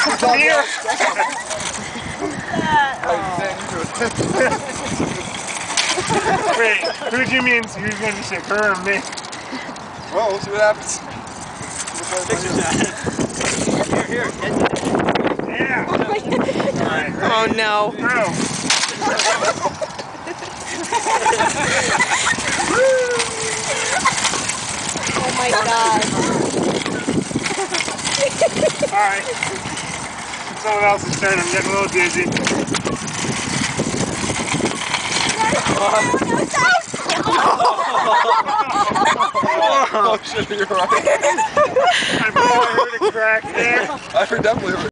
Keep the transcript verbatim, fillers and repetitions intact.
Here. Wait, who do you mean? Who's going to be sick, her or me? Well, we'll see what happens. Here, here. Yeah. Right, Oh no. Go. Oh my god. Alright. Someone else's turn. I'm getting a little dizzy. Oh shit, you're right. I heard a crack there. I heard definitely.